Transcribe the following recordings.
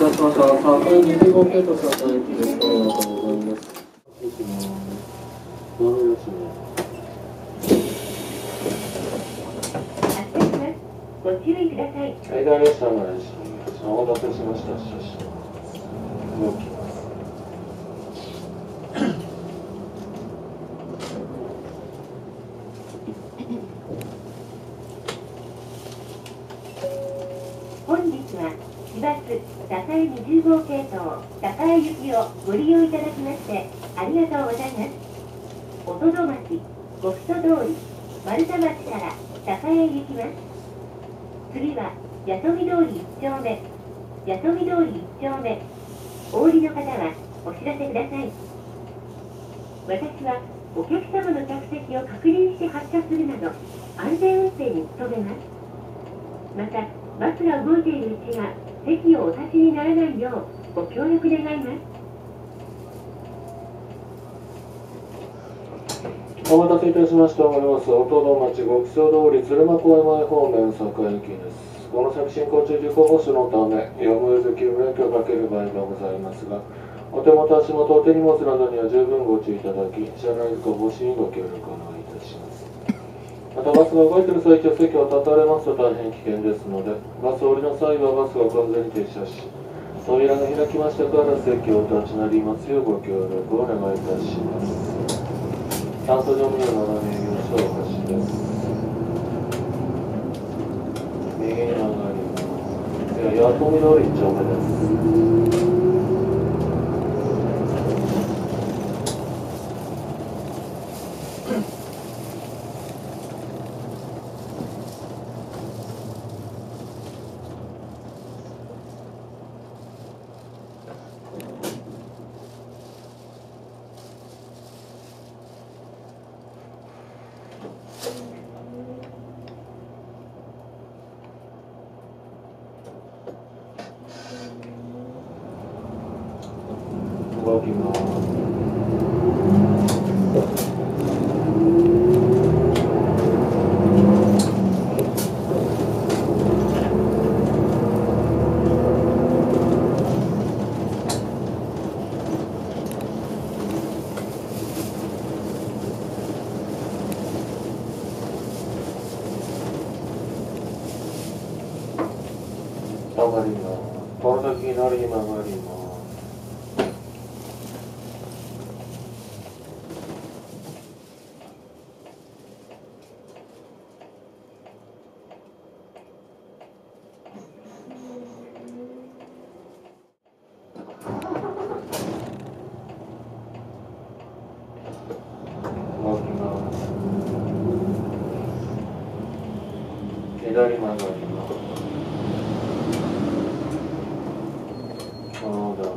たしました。3階2号系と3階駅です。ありがとうございます。 ご注意ください。 間列車の列車です。お待たせしました。動きます。 本日は市バス栄20号系統栄行きをご利用いただきましてありがとうございます。おとど町、ごふと通り、丸太町から栄へ行きます。次は八富通り1丁目、八富通り1丁目。お降りの方はお知らせください。私はお客様の着席を確認して発車するなど安全運転に努めます。またバスが動いているうちは席をお立ちにならないようご協力願います。 お待たせいたしました。おります。おとど町極小通り鶴間公園前方面栄行きです。この先進行中事故防止のためやむを得ず急ブレーキをかける場合がございますが、お手元足元お手荷物などには十分ご注意いただき、車内事故防止にご協力お願いいたします。またバスが動いている最中席を立たれますと大変危険ですので、バス降りの際はバスが完全に停車し、扉が開きましたから席をお立ちなりますようご協力をお願いいたします。酸素乗務員の営業所お貸しです。右に曲がります。では、八富通り1丁目です。動きます。曲がります。この先左に曲がります。動きます。左曲がります。そうだ。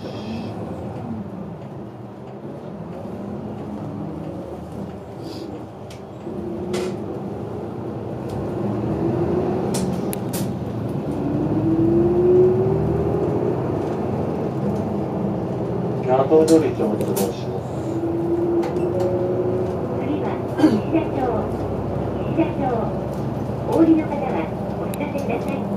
八頭通り一応お過ごします。 次は石田町、お降りの方はお知らせください。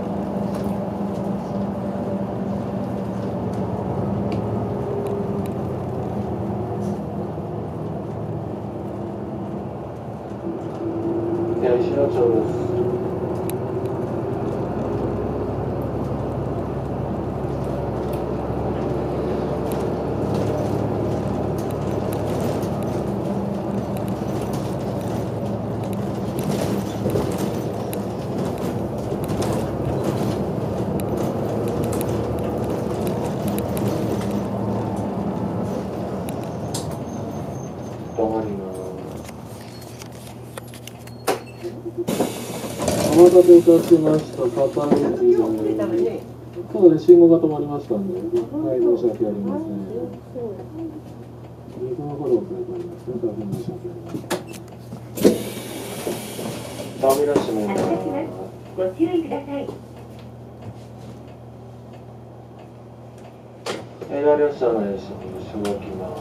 では石田町です。止まります。お待たせいたしました。片道で。そうですね、信号が止まりましたんで、はい、申し訳ありません。2分ほど遅れておりますね。大変申し訳ありません。扉閉めます。 ご注意ください。 左列車の列車に動きます。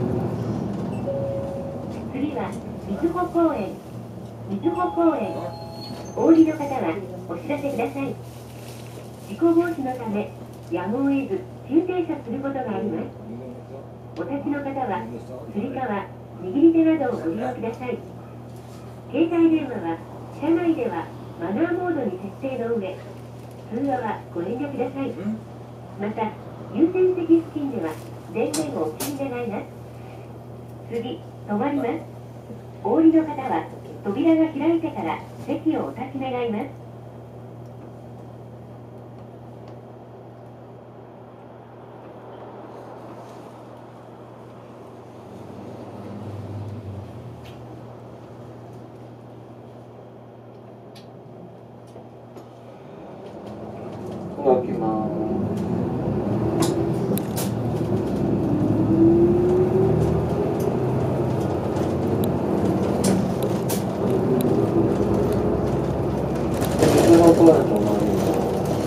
次は瑞穂公園。瑞穂公園。 お降りの方はお知らせください。事故防止のため、やむを得ず急停車することがあります。お立ちの方は、つり革、握り手などをご利用ください。携帯電話は、車内ではマナーモードに設定の上、通話はご遠慮ください。また、優先席付近では、電源をお切り願います。次、止まります。お降りの方は、扉が開いてから席をお立ち願います。 動きます。水の声となります。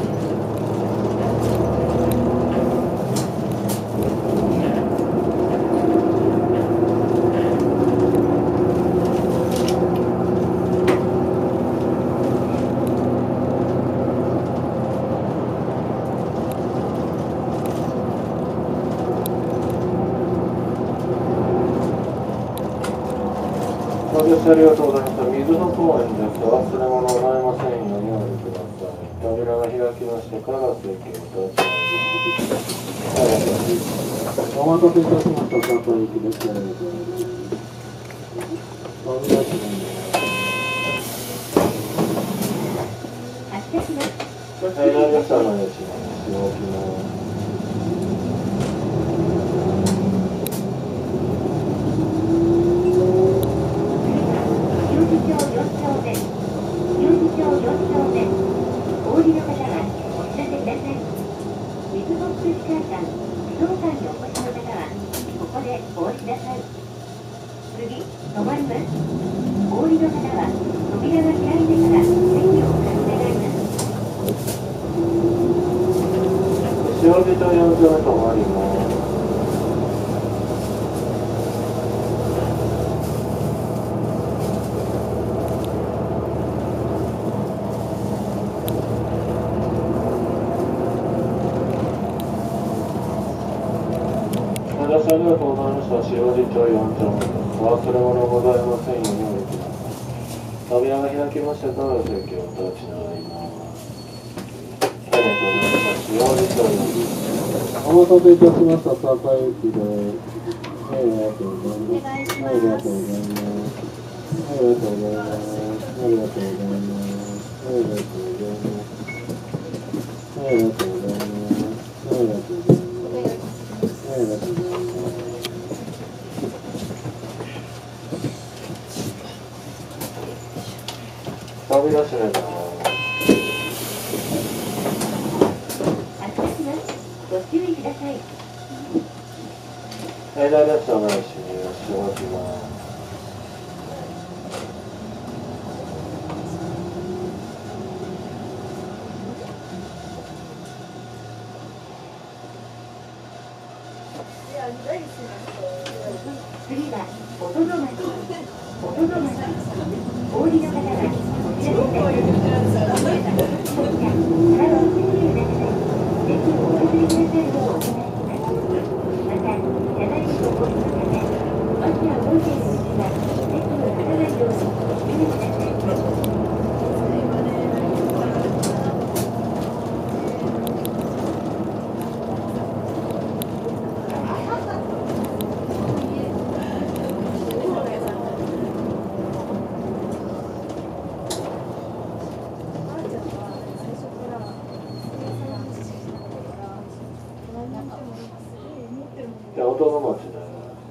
ありがとうございました。水の公園です。忘れ物をないませんようにお降りください。扉が開きましてから席を立ちお待たせいたしました。佐藤行きです。扉閉めます。 発車します。 はい、大丈夫です。お願いします。動きます。 お降りの方はお知らせください。水ボックス機関館、武道館にお越しの方は、ここでお降りください。次、止まります。お降りの方は、扉が開いてから席をお立ち願います。 塩地と4丁目止まります。ありがとうございました。塩地町4丁目です。忘れ物ございませんようにお降りください。扉が開きましたから席を立ち直ります。ありがとうございました。塩地町4丁目。お待たせいたしました。坂行きです。ありがとうございます。ありがとうございます。ありがとうございます。ありがとうございます。ありがとうございます。ありがとうございます。ありがとうございます。ありがとうございます。ありがとうございます。扉閉めます。 発車します。ご注意ください。 大丈夫です。お願いします。動きます。 次は、おとどまち。おとどまち。お降りの方は、お知らせください。本社、体をつけてください。席をお譲りくださるようお願いします。また、車内でお越しのため、バスが動いているうちは、席を立たないようにご注意ください。 じゃあ、おとどまちです。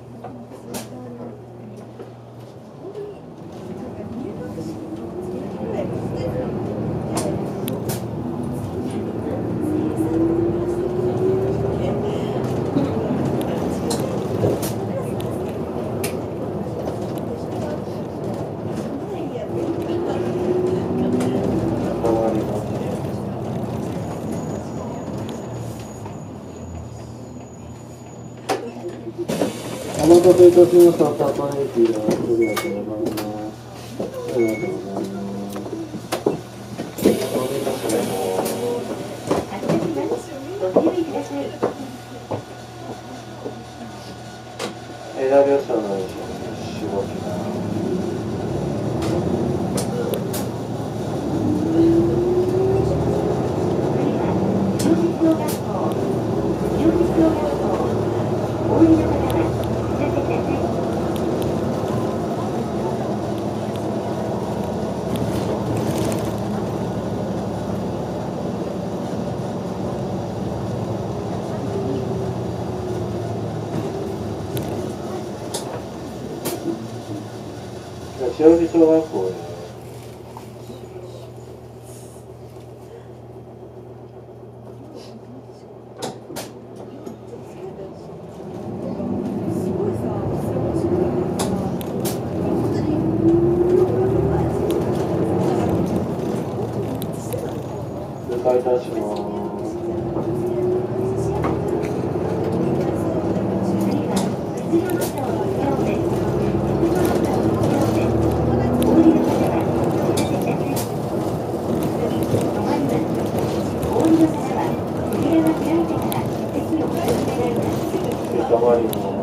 お待たせいたしました。高駅です。ありがとうございます。ありがとうございます。 列車の駅しごきな。塩尻小学校で了解いたします。たまりも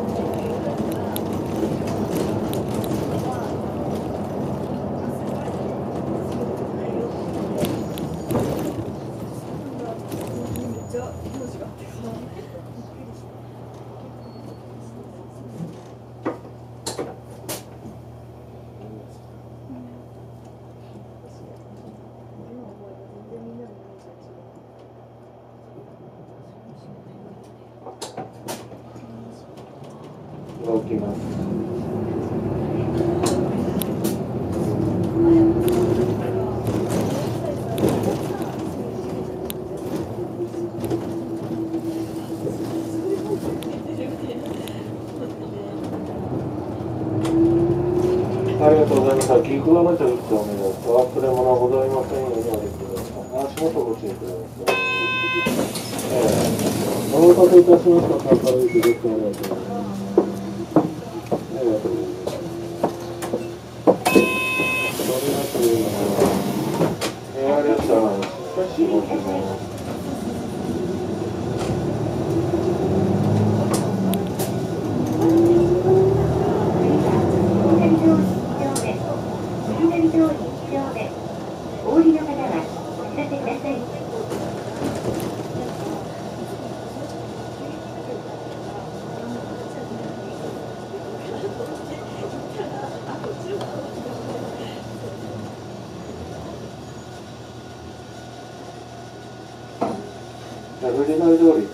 動きます。ありがとうございます。キークロメートル1丁目です。お忘れ物ございませんようにお願いください。足元ご注意ください。お待たせいたしました。高井行きです。ありがとうございます。ありがとうございます。それがというのは、エア列車なんですね。仕事の。藤森通り1丁目です。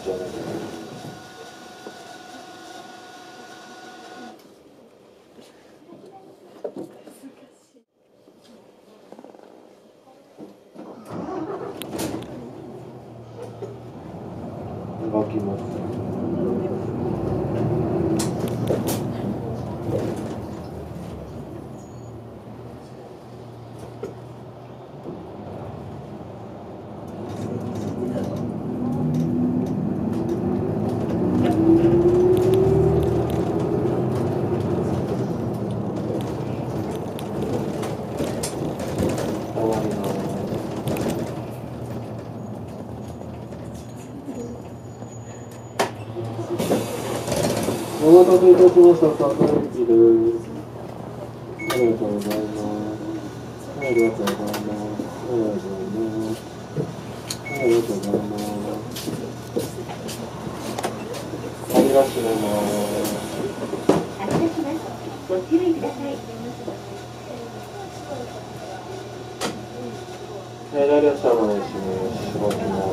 動きます。お待たせいたしました。高井駅です。ありがとうございます。ありがとうございます。ありがとうございます。ありがとうございます。ありがとうございます。ご注意ください。左列車のですね、絞きます。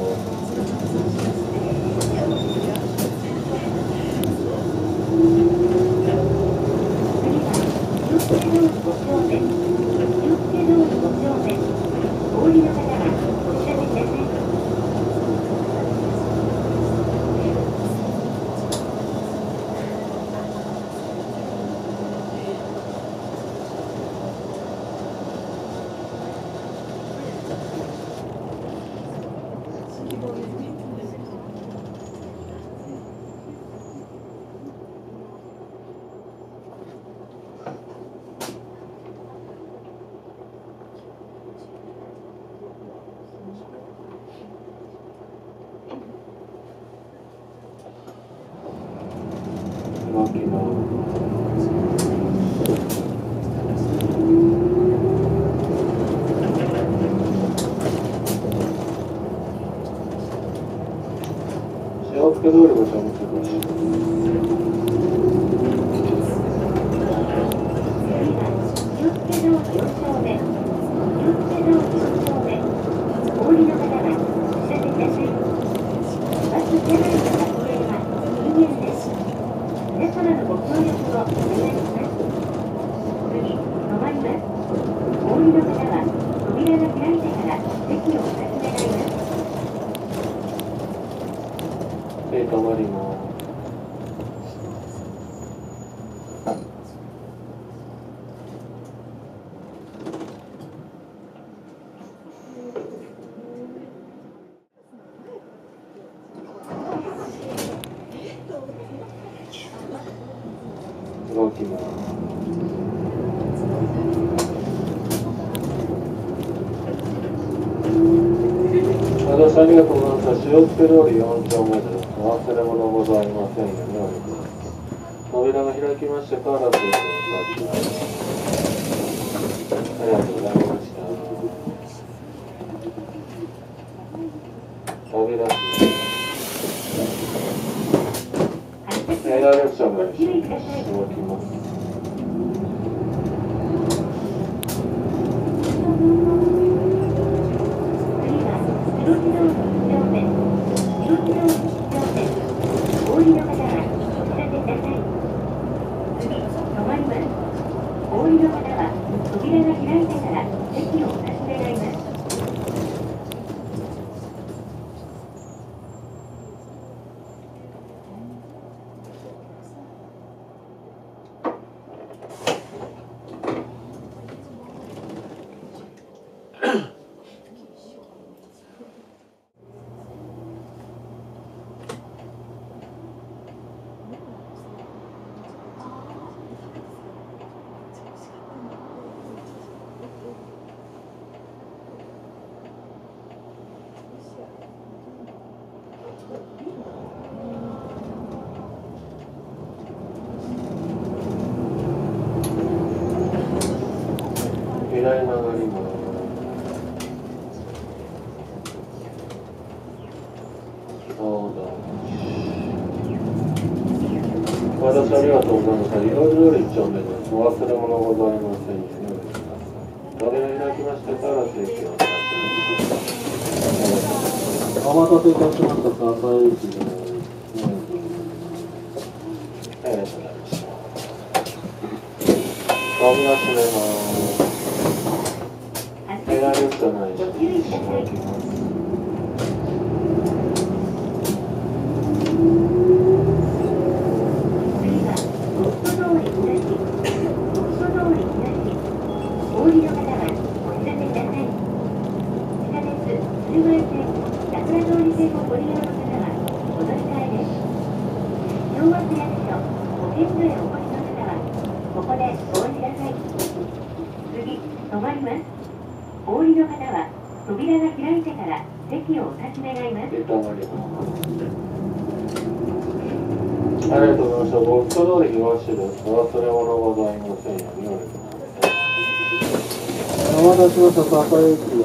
動きます。 通りご乗務通過します。止まります。動きます。私ありがとうございました。塩付け通り4丁目です。お忘れ物ございませんようにお願いします。扉が開きましてからということを立ちます。ありがとうございました。扉閉めエア列車が動きます。左曲がります。私ありがとうございました。いろいろ1丁目です。お忘れ物ございませんようにお願いします。扉開きましてから席を立ちます。お待たせいたしました。笹駅です。ありがとうございました。扉閉めます。エア列車内に開きます。お降りの方は扉が開いてから席をお立ち願います。ありがとうございました。ボックス通り東です。お忘れ物ございませんようにお願いします。お待たせしました。笹駅です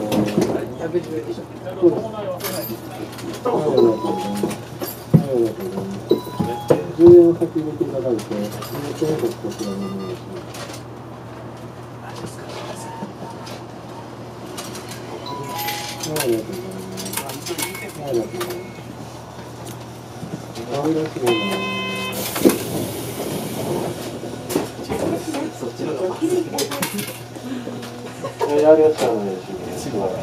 。10円を先に入れていただいて、10円こちらにお願いします。ありがとうございます。ありがとうございます。可愛らしいな。やりやすいのですね。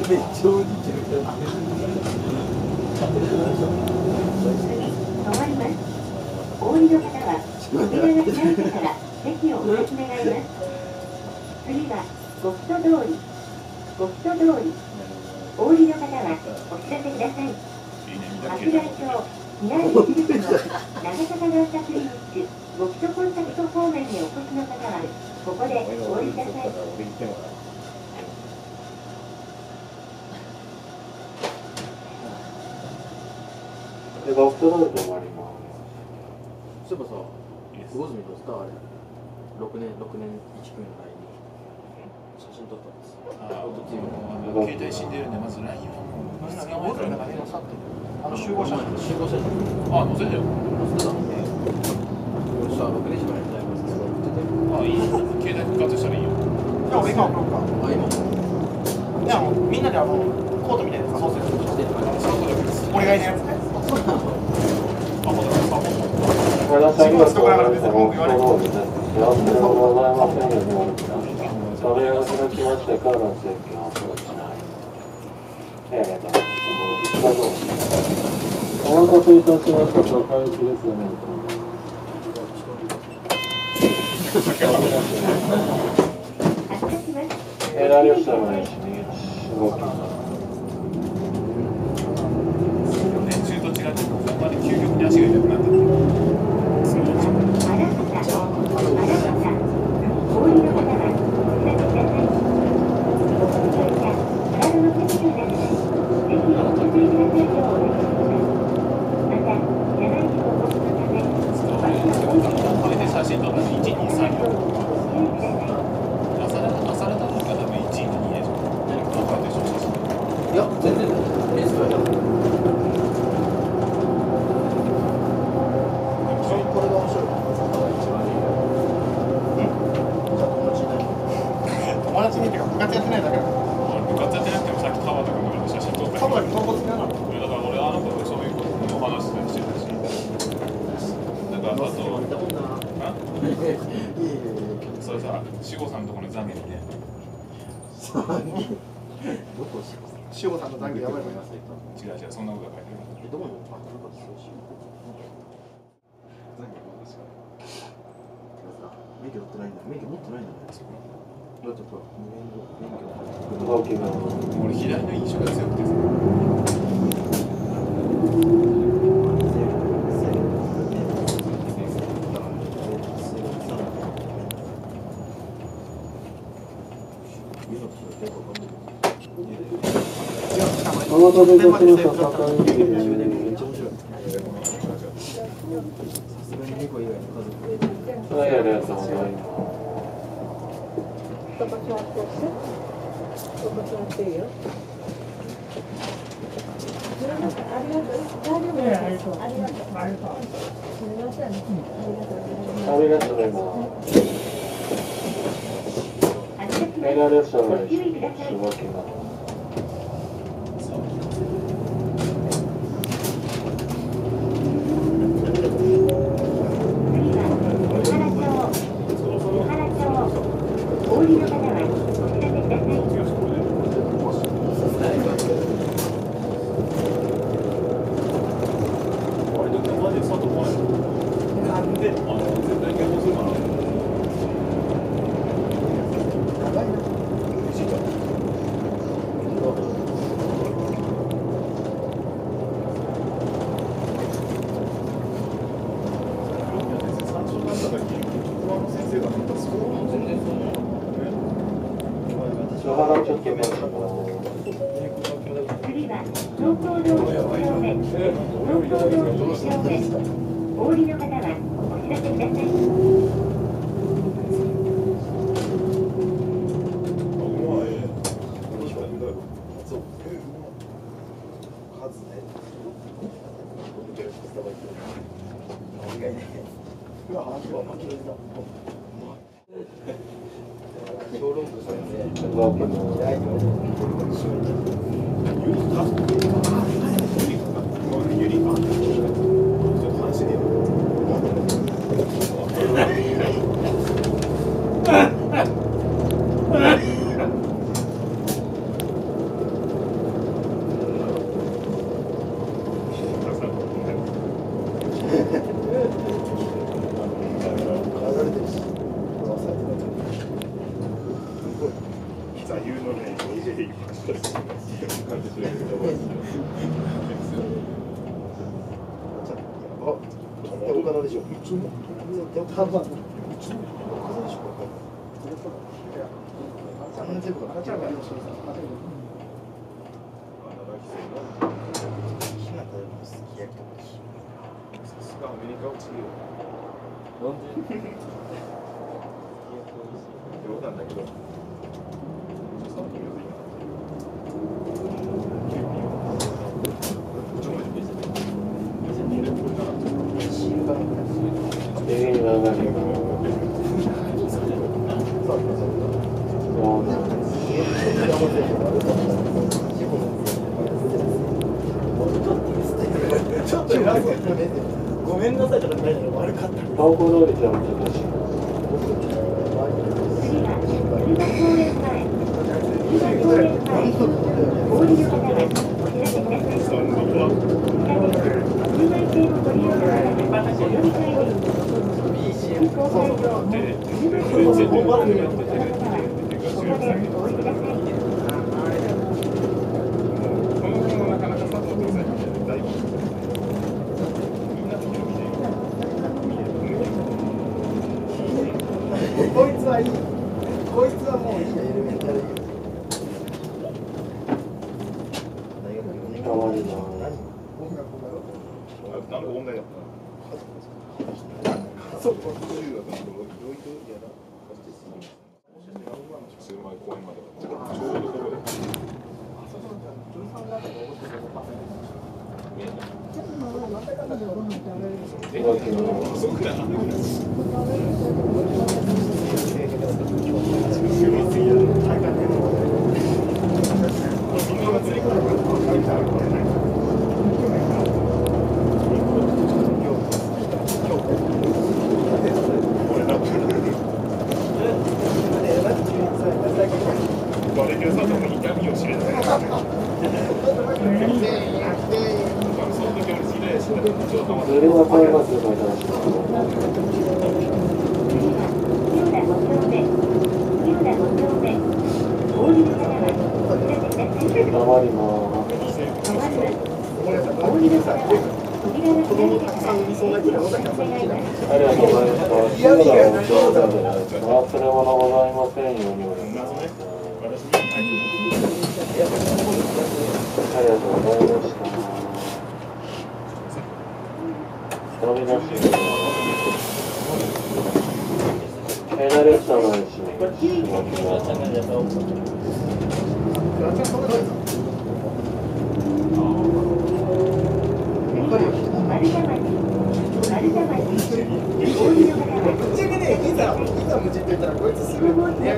お降りの方は扉が開いてから席をお立ち願います。次はゴフト通り。ゴフト通り。お降りの方はお知らせください。松台町南口の長坂川田クリニックゴフトコンタクト方面にお越しの方はここでお降りください。でゴフト通りで終わります。 そういえばさ、魚住とさ、あれ6年1組の前に写真撮ったんです。 携帯死んでるんで、まず LINE を2日前からシ集合写真。 集合写真あ、載せてよ。 載せてたのね。俺さ、6時までやりたいからさ、それ送ってて。 あ、いい。携帯復活したらいいよ。 じゃあ俺今送ろうか。 あ、今もじゃあみんなでコートみたいなのそうする。 してるから。 サートだけです。 俺がいないやつね。 あ、まだサート。 ご覧いただきましてありがとうございます。幸せでございませんように。それをいただきましてからの請求をお送りしない。お待たせいたしました。高雪ですね。ラリオ車の石に動きます。 練習と違って本番で究極に足が痛くなったってこれで写真撮ったら1、2、3、4朝方の方も1、2でしょ。どうかでしょ、写真。 いや、全然レースはやる。これが面白い。 友達にっていうか部活やってないだけだから。 部活やってなくてもさっき川田君の写真撮った多分豚骨だな。 だから俺あの子とそういうことの話してたし、なんかあと、それさ、志保さんのところの懺悔にね、 どこし志保さんの残業やばいと思います。 違う違う、そんなことは書いてない。 どこにあ、なんかそうしよう。免許取ってないんだ。免許持ってないんだね。そこ。だってほら、免許。 動きます。 俺左の印象が強くてさ。 お待たせいたしました。高雪です。 めっちゃ面白い。さすがに猫以外の家族で。 はい、ありがとうございます。 どこ座っていいよ。ありがとう。大丈夫です。ありがとう。ありがとう。すみません。ありがとうございます。 ありがとうございます。メガ列車の石に動きます。 上がります。 ちょっと偉そう。ごめんなさいとか言って悪かった。 東高通りじゃ難しい。 次は梅田公園前。梅田公園前。お降りの方はお知らせください。 そんなことは通外線をご利用の方はお乗り換えです。進行会場、梅田公園前の方はここでお降りください。 こいつはいい。こいつはもういいよ、エレメンタル。 変わります。 なんか問題だった。 そう。 数枚公園までちょうどここで。そうくらいなんだけど。バレケンさんの痛みを知れない。その時俺知り合いしなかった。 それは買いますよ、買います。変わります。ありがとうございました。忘れ物ございませんようにお願いします。ありがとうございました。飛び出しエナレクサの石にご注意ください。丸太町、 ぶっちゃけね、いざ無人と言ったらこいつすぐバギ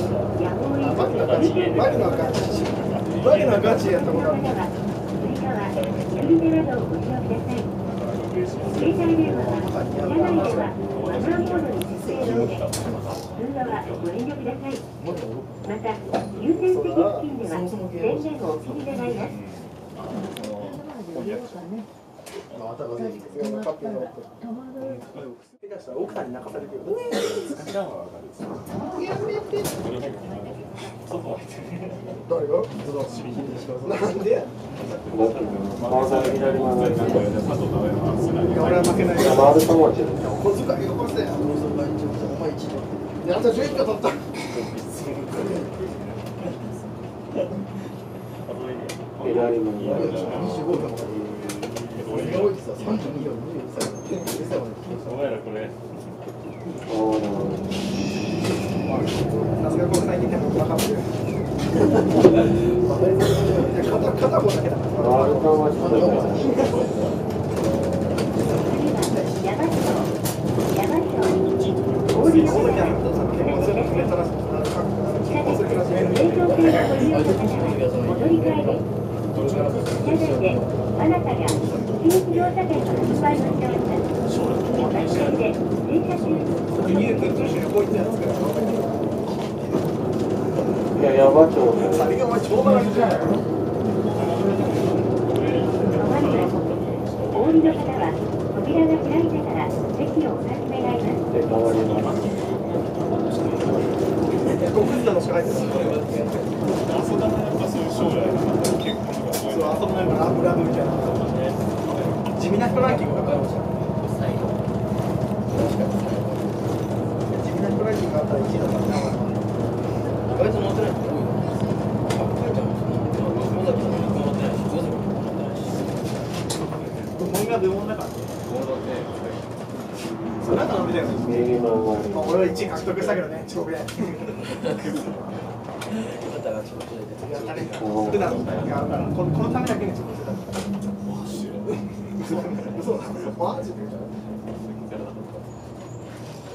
のガチやったことある。 また、優先席付近では電源をお切り願います。 奥さんに泣かされてる。誰が？なんでや。 川崎左回り。 俺は負けない。 丸太町です。 小遣いよこせ。やった11個取った。 左回り。 あなたが一日乗車券の発売をしております。お立ち寄りで停車中。 いや、やばちょう。 さりげお前超長いじゃん。 お降りの方は扉が開いてから席をお立ち願います。 で、変わります。 5分のしか入ってない。 そういう将来結構そう、遊ぶのラブラブみたいな。地味な人ランキングがありました。地味な人ランキングがあったら1位だったんだ。意外と乗ってない人多いよ。部門だから。それだったら伸びたよ。俺は1位獲得したけどね、遅刻で。普段このためだけに遅刻してた。嘘だ。マジで。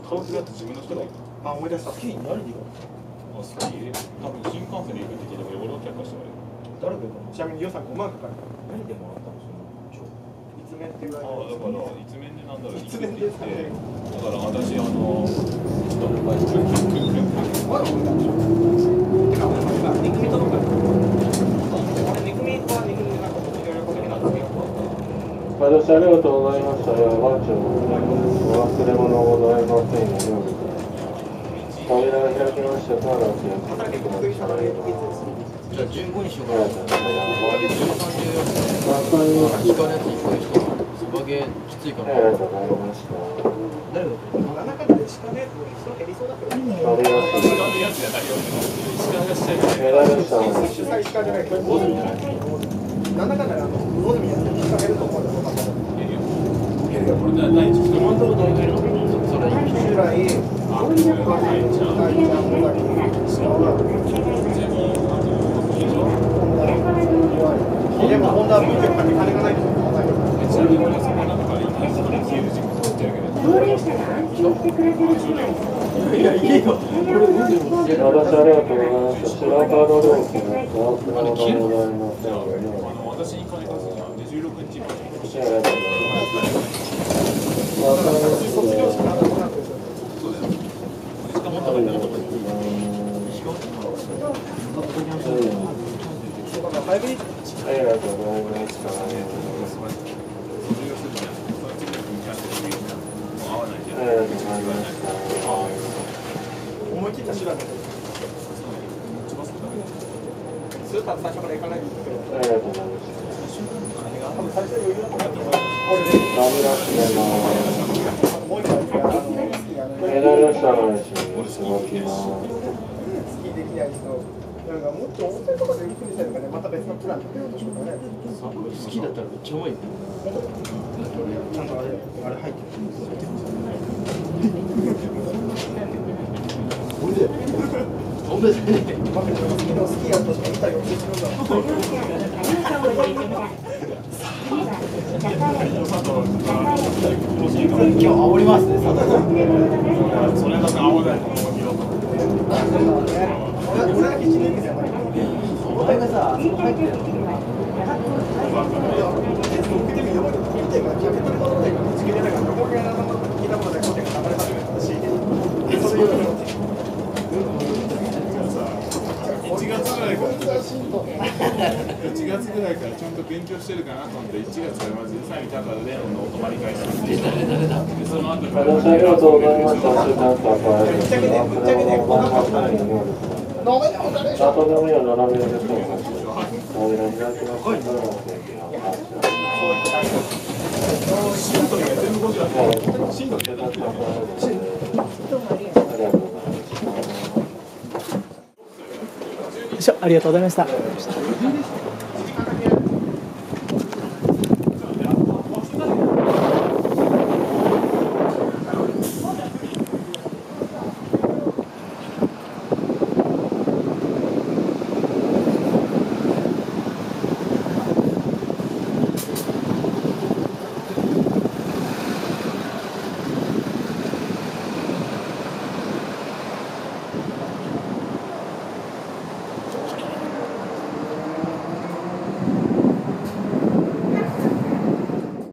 顔するやつ自分の人がいる。 あ、思い出した。スキーに何で行くの？ あ、スキー多分新幹線で行くって聞いたけど、俺は却下したわよ。 誰で行くの？ちなみに予算5万かかる。何でもらったの？そのいつめっていうああ、だから、いつ面でなんだろう、 いつ面でだから私、ちょっと、 まだ覚えたんでしょ。てか、俺も今、肉みとか。俺、肉みは肉みでなんかいろいろこれなんですけど。 私ありがとうございました。番長お忘れ物ございませんように。扉が開きましたから、お気をつけください。 じゃあ15にしようかな。 ありがとうございます。 13で、のやつにこういう人は、サバゲーきついかありら。 がとうございました。 誰がなかなかで鹿ね、人減りそうだけど。 ありがとうございます。 やつじゃないよ。石川がしちゃいけない。 メダルしたのに。 主催鹿じゃないけど、魚住じゃない。なんだかんだで魚住やって鹿減ると思うんだよ。 これ第一人もそれ従来、 あ、これは第一大ちゃん、尾崎、でもホンダは見てるから金がないと思う。 ちなみにそこなんかいい感じで消える時期作ってるけど。 高齢者が安心して暮らせる住まいをいや、いいよ。これ運転もしてる。 私ありがとうございました。白カード料金のお忘れ物ございませんように。 私に金貸すじゃん。で16日まで。 ありがとうございます。わかりました。 卒業式の後なんですよ。 そうだよ。しかもありがとうございます。 だから早めにありがとうございました。 卒業するじゃん。その次のキャンセルできるじゃん。もう会わないじゃん。 ありがとうございました。 思い切った調べて、スーパー最初から行かないんだけど、 ありがとうございました。 多分最初に余裕だったと思う。 ダメ出しでもう一回、 メダルしたのにし動きます。 スキーできない人、なんかもっと温泉とかでゆっくりしたりとかね、また別のプラン立てようとしようかね。 好きだったらめっちゃうまいよ。 ちゃんとあれ入ってる。 本当ですね。 バカにスキーのスキーやったしか見たよって言ってるんだ。 ご乗車ありがとうございました。次は今日煽りますね、佐藤さん。 それだけ合わないと思うよ。 俺だけ1年目じゃない。 お前がさ、あそこ入ってるの。 1月ぐらいからちゃんと勉強してるかなと思って1月からまず3位だからレオンのお泊まり会してでその後から私ありがとうございました。お世話になったからです。忘れ物ございませんように。あとでもいいよ、斜めでそうか。扉開きましたから、お気をつけください。 シントリーが全部5時だったシントリーが全部5時だったありがとうございました。